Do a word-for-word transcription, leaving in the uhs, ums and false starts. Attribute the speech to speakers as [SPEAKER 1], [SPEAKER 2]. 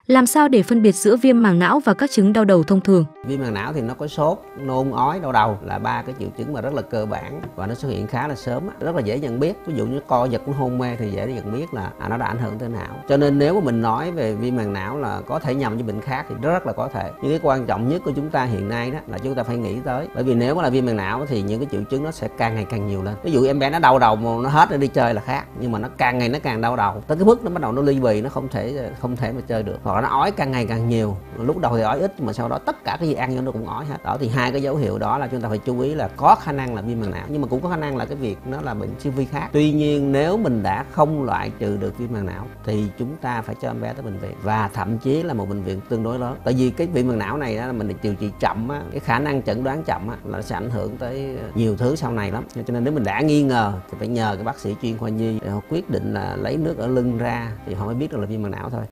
[SPEAKER 1] Làm sao để phân biệt giữa viêm màng não và các chứng đau đầu thông thường?
[SPEAKER 2] Viêm màng não thì nó có sốt, nôn ói, đau đầu là ba cái triệu chứng mà rất là cơ bản và nó xuất hiện khá là sớm, rất là dễ nhận biết. Ví dụ như co giật, hôn mê thì dễ nhận biết là à, nó đã ảnh hưởng tới não. Cho nên nếu mà mình nói về viêm màng não là có thể nhầm với bệnh khác thì rất là có thể. Nhưng cái quan trọng nhất của chúng ta hiện nay đó là chúng ta phải nghĩ tới, bởi vì nếu mà là viêm màng não thì những cái triệu chứng nó sẽ càng ngày càng nhiều lên. Ví dụ em bé nó đau đầu mà nó hết rồi đi chơi là khác, nhưng mà nó càng ngày nó càng đau đầu tới cái mức nó bắt đầu nó ly bì, nó không thể không thể mà chơi được, hoặc là nó ói càng ngày càng nhiều. Lúc đầu thì ói ít nhưng mà sau đó tất cả cái gì ăn vô nó cũng ói hết. Đó thì hai cái dấu hiệu đó là chúng ta phải chú ý là có khả năng là viêm màng não, nhưng mà cũng có khả năng là cái việc nó là bệnh siêu vi khác. Tuy nhiên nếu mình đã không loại trừ được viêm màng não thì chúng ta phải cho em bé tới bệnh viện, và thậm chí là một bệnh viện tương đối lớn. Tại vì cái viêm màng não này đó, mình điều trị chậm á, cái khả năng chẩn đoán chậm á, là nó sẽ ảnh hưởng tới nhiều thứ sau này lắm. Cho nên nếu mình đã nghi ngờ thì phải nhờ cái bác sĩ chuyên khoa nhi để họ quyết định là lấy nước ở lưng ra thì họ mới biết được là viêm màng não thôi.